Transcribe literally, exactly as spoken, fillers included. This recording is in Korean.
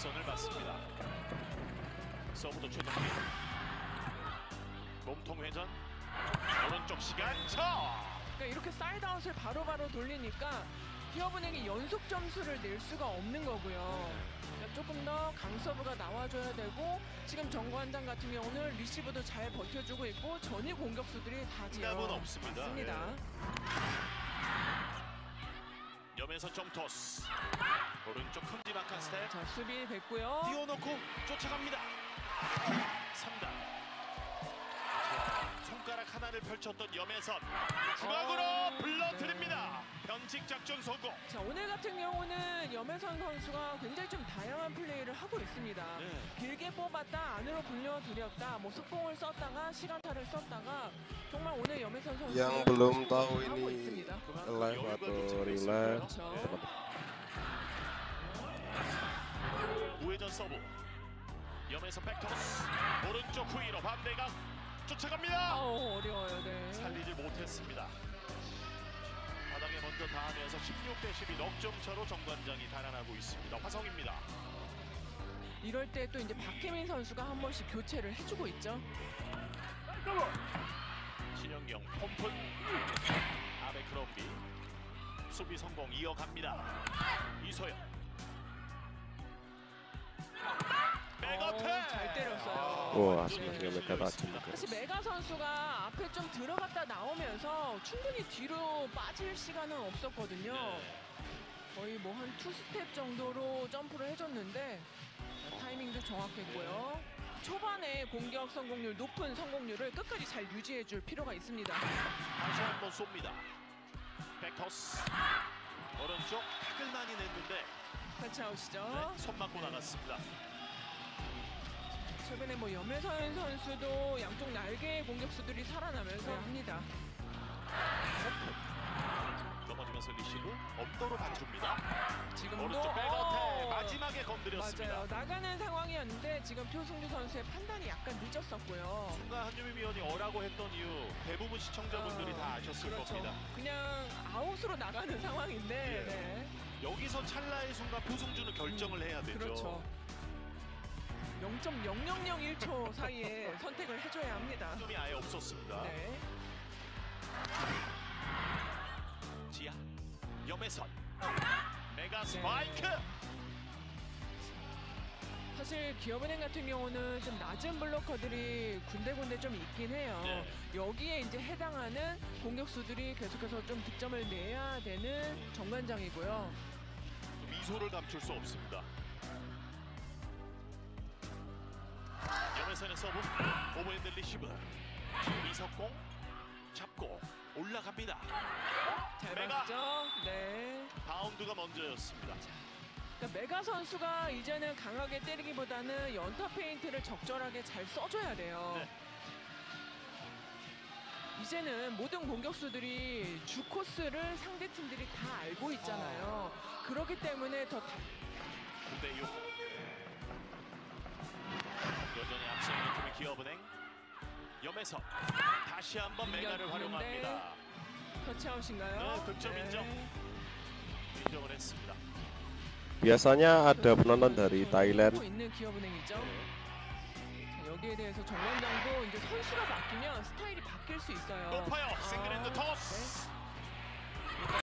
윗선을 맞습니다. 서브도 최동민. 몸통 회전. 오른쪽 시간차. 그러니까 이렇게 사이드아웃을 바로바로 돌리니까 기업은행이 연속 점수를 낼 수가 없는 거고요. 그러니까 조금 더 강서브가 나와줘야 되고 지금 정관장 같은 경우는 리시브도 잘 버텨주고 있고 전위 공격수들이 다 지금 답은 없습니다. 맞습니다. 네. 염에서 점토스. 오른쪽 큼지막한 스텝. 자, 수비 됐고요. 띄워놓고 쫓아갑니다. 삼 단. 손가락 하나를 펼쳤던 염혜선. 중앙으로 어, 불러드립니다. 변칙 작전 성공. 자, 오늘 같은 경우는 염혜선 선수가 굉장히 좀 다양한 플레이를 하고 있습니다. 네. 길게 뽑았다, 안으로 불려들였다, 뭐 속공을 썼다가 시간차를 썼다가 정말 오늘 염혜선 선수 Yang belum tahu 하고 ini 있습니다. live atau relay. 그렇죠. 우회전 서브. 염에서 백토스. 오른쪽 후위로 반대각 쫓아갑니다. 아우, 어려워요. 네. 살리지 못했습니다. 바닥에 먼저 닿으면서 십육 대 십이 넉점 차로 정관장이 달아나고 있습니다. 화성입니다. 이럴 때 또 이제 박혜민 선수가 한 번씩 교체를 해주고 있죠. 신영경 폼푼. 아베크롬비. 수비 성공 이어갑니다. 이소영. 백어택. 어, 잘 때렸어요. Wah, sebenarnya mereka tajam juga. 사실 메가 선수가 앞에 좀 들어갔다 나오면서 충분히 뒤로 빠질 시간은 없었거든요. 거의 뭐 한 투 스텝 정도로 점프를 해줬는데 타이밍도 정확했고요. 초반에 공격 성공률 높은 성공률을 끝까지 잘 유지해줄 필요가 있습니다. 다시 한번 쏩니다. 백토스. 오른쪽 탁을 많이 냈는데 터치아웃이죠. 네, 손 맞고 나갔습니다. 최근에 뭐 염혜선 선수도 양쪽 날개의 공격수들이 살아나면서 합니다. 넘어지면서 리시브 엄도로 받줍니다. 지금도 오른쪽 백어택 어, 마지막에 건드렸습니다. 맞아요. 나가는 상황이었는데 지금 표승주 선수의 판단이 약간 늦었었고요. 순간 한유미 위원이 어라고 했던 이유 대부분 시청자분들이 어, 다 아셨을 그렇죠. 겁니다. 그냥 아웃으로 나가는 상황인데 예. 네. 여기서 찰나의 순간 표승주는 결정을 해야 되죠. 그렇죠. 영 점 영영영일 초 사이에 선택을 해줘야 합니다. 점이 아예 없었습니다. 네. 지하 염혜선 메가 스파이크. 사실 기업은행 같은 경우는 좀 낮은 블로커들이 군데군데 좀 있긴 해요. 네. 여기에 이제 해당하는 공격수들이 계속해서 좀 득점을 내야 되는 정관장이고요. 미소를 감출 수 없습니다. 염혜선의 서브. 오버핸드 리시브. 이석공 잡고 올라갑니다. 잘 메가. 봤죠? 네. 바운드가 먼저였습니다. 그러니까 메가 선수가 이제는 강하게 때리기보다는 연타 페인트를 적절하게 잘 써줘야 돼요. 네. 이제는 모든 공격수들이 주 코스를 상대 팀들이 다 알고 있잖아요. 그렇기 때문에 더 다... 구 대 육. 여전히 앞서 있는 팀의 기업은행. 염혜선 다시 한번 메가를 활용합니다. 터치아웃인가요? 네, 득점 인정. 네. 인정을 했습니다. Biasanya ada penonton dari 하고 Thailand. 있는 기업은행이죠. 자, 여기에 대해서 정관장도 이제 선수가 바뀌면 스타일이 바뀔 수 있어요. 높아요. 아, 싱글핸드 토스. 네.